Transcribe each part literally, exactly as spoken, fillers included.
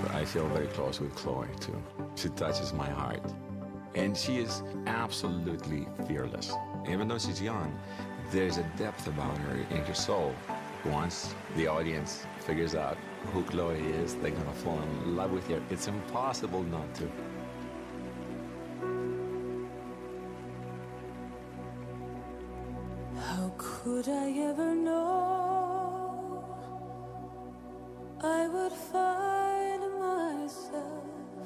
I feel very close with Chloe too. She touches my heart. And she is absolutely fearless. Even though she's young, there's a depth about her in her soul. Once the audience figures out who Chloe is, they're gonna fall in love with her. It's impossible not to. How could I ever know I would find myself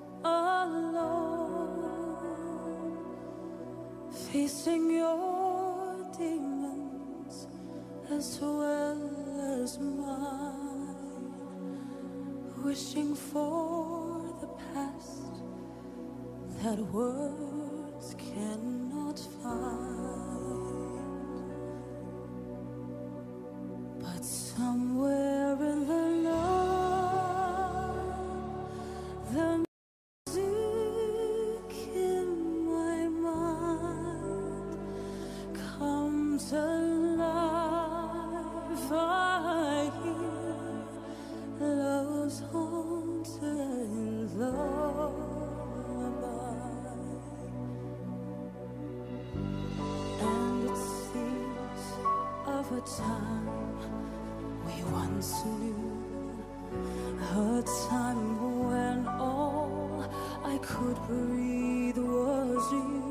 alone, facing your demons as well as mine, wishing for the past that words cannot find. But somewhere in the night, the music in my mind comes alive. I hear love's haunted lullaby, and it seems of a time we once knew, a time when all I could breathe was you.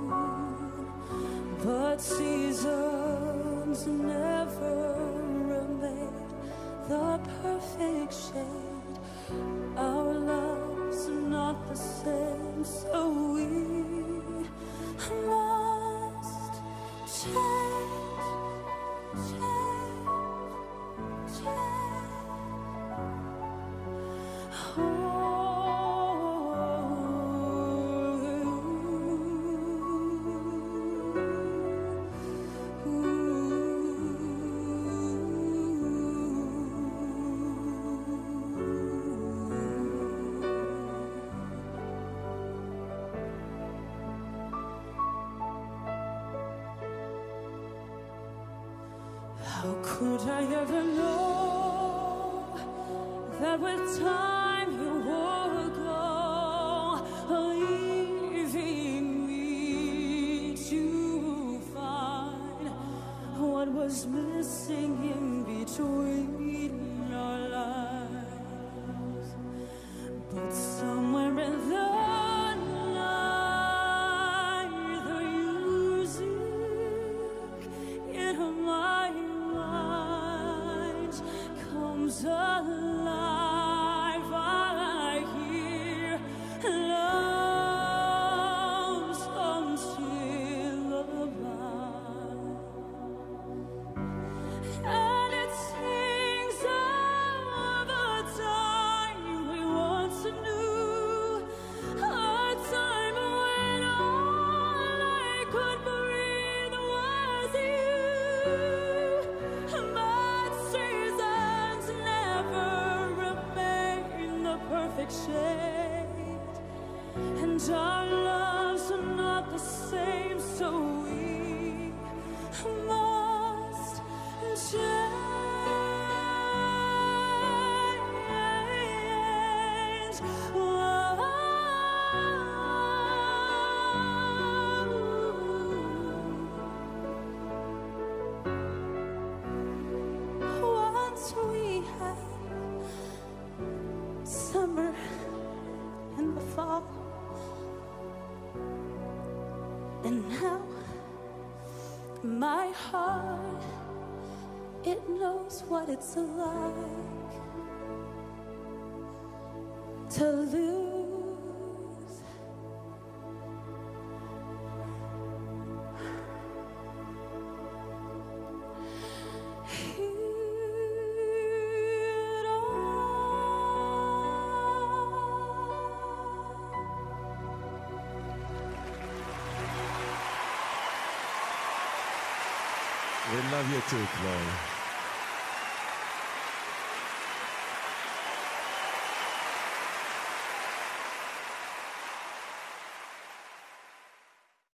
But seasons never remain the perfect shade. Our love's not the same, so we must change, change, change. Oh, how could I ever know that with time you would go, leaving me to find what was missing in between our lives. But somewhere in the night, the music in my mind comes alive. I hear love's haunted lullaby, and it sings of a time we once knew, a time when all I could breathe was you. But seasons never remain the perfect shade, and our loves are not the same, so we must change. Once we had summer and the fall, and now my heart, it knows what it's like to lose. It We love you too, Chloe.